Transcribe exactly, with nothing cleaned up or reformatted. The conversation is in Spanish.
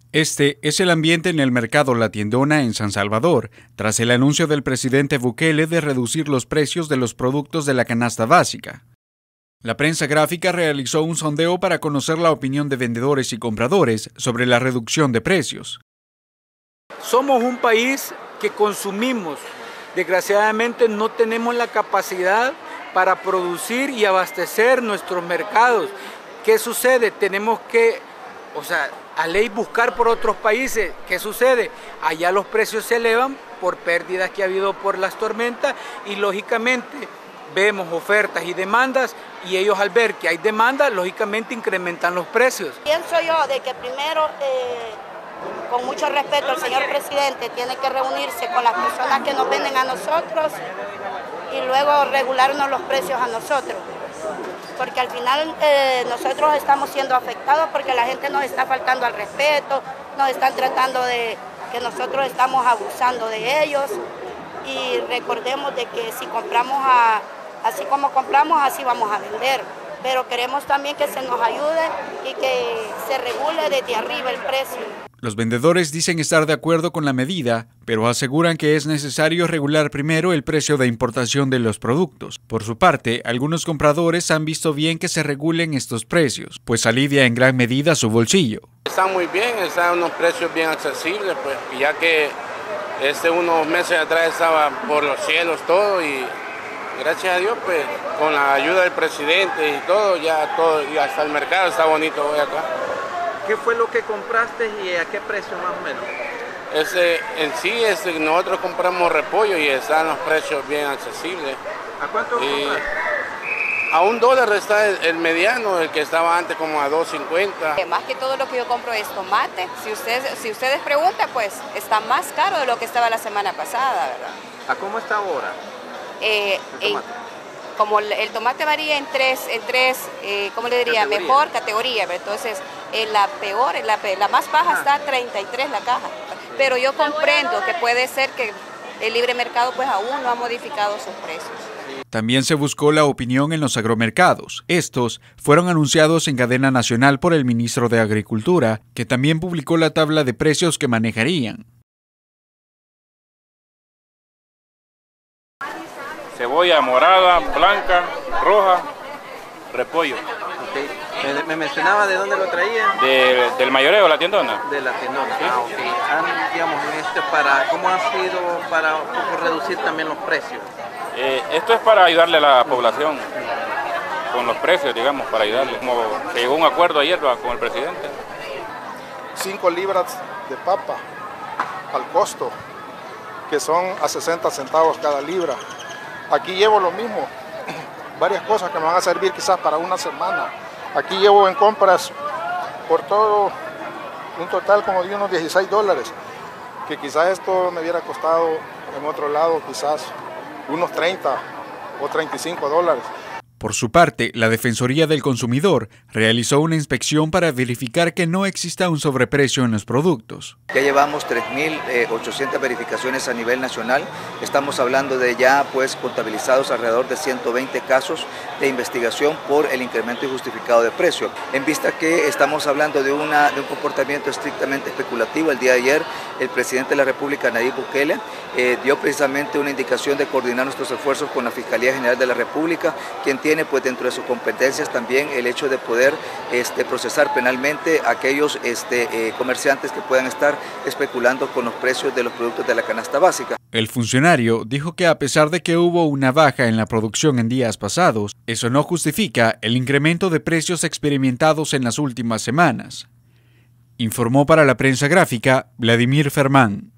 Este es el ambiente en el mercado La Tiendona en San Salvador, tras el anuncio del presidente Bukele de reducir los precios de los productos de la canasta básica. La prensa gráfica realizó un sondeo para conocer la opinión de vendedores y compradores sobre la reducción de precios. Somos un país que consumimos. Desgraciadamente no tenemos la capacidad para producir y abastecer nuestros mercados. ¿Qué sucede? Tenemos que, o sea, a ley buscar por otros países. ¿Qué sucede? Allá los precios se elevan por pérdidas que ha habido por las tormentas y lógicamente vemos ofertas y demandas y ellos al ver que hay demanda, lógicamente incrementan los precios. Pienso yo de que primero, eh, con mucho respeto, el señor presidente tiene que reunirse con las personas que nos venden a nosotros y luego regularnos los precios a nosotros. Porque al final eh, nosotros estamos siendo afectados porque la gente nos está faltando al respeto, nos están tratando de que nosotros estamos abusando de ellos y recordemos de que si compramos a, así como compramos, así vamos a vender. Pero queremos también que se nos ayude y que se regule desde arriba el precio. Los vendedores dicen estar de acuerdo con la medida, pero aseguran que es necesario regular primero el precio de importación de los productos. Por su parte, algunos compradores han visto bien que se regulen estos precios, pues alivia en gran medida su bolsillo. Está muy bien, están unos precios bien accesibles, pues, ya que este unos meses atrás estaba por los cielos todo y gracias a Dios, pues, con la ayuda del presidente y todo, ya todo, y hasta el mercado está bonito hoy acá. ¿Qué fue lo que compraste y a qué precio más o menos? Ese, en sí, ese, nosotros compramos repollo y están los precios bien accesibles. ¿A cuánto y compraste? A un dólar está el, el mediano, el que estaba antes como a dos cincuenta. Más que todo lo que yo compro es tomate. Si ustedes, si ustedes preguntan, pues está más caro de lo que estaba la semana pasada, ¿verdad? ¿A cómo está ahora? Eh, el tomate. En, como el, el tomate varía en tres, en tres eh, ¿cómo le diría? Categoría. Mejor categoría, ¿verdad? Entonces en la peor, en la, la más baja está treinta y tres la caja. Pero yo comprendo que puede ser que el libre mercado pues aún no ha modificado sus precios. También se buscó la opinión en los agromercados. Estos fueron anunciados en cadena nacional por el ministro de Agricultura, que también publicó la tabla de precios que manejarían. Cebolla morada, blanca, roja, repollo. Okay. Me, me mencionaba de dónde lo traían. De, del mayoreo, La Tiendona. De La Tiendona. Sí. Ah, okay. Han, digamos, este para, ¿cómo ha sido para un poco reducir también los precios? Eh, esto es para ayudarle a la población con los precios, digamos, para ayudarle. Como se llegó a un acuerdo ayer con el presidente. Cinco libras de papa al costo, que son a sesenta centavos cada libra. Aquí llevo lo mismo, varias cosas que me van a servir quizás para una semana. Aquí llevo en compras por todo un total como de unos dieciséis dólares, que quizás esto me hubiera costado en otro lado quizás unos treinta o treinta y cinco dólares. Por su parte, la Defensoría del Consumidor realizó una inspección para verificar que no exista un sobreprecio en los productos. Ya llevamos tres mil ochocientas verificaciones a nivel nacional. Estamos hablando de ya pues contabilizados alrededor de ciento veinte casos de investigación por el incremento injustificado de precio. En vista que estamos hablando de, una, de un comportamiento estrictamente especulativo, el día de ayer el presidente de la República, Nayib Bukele, eh, dio precisamente una indicación de coordinar nuestros esfuerzos con la Fiscalía General de la República, quien tiene Tiene pues dentro de sus competencias también el hecho de poder este, procesar penalmente a aquellos este, eh, comerciantes que puedan estar especulando con los precios de los productos de la canasta básica. El funcionario dijo que a pesar de que hubo una baja en la producción en días pasados, eso no justifica el incremento de precios experimentados en las últimas semanas. Informó para la prensa gráfica Vladimir Fermán.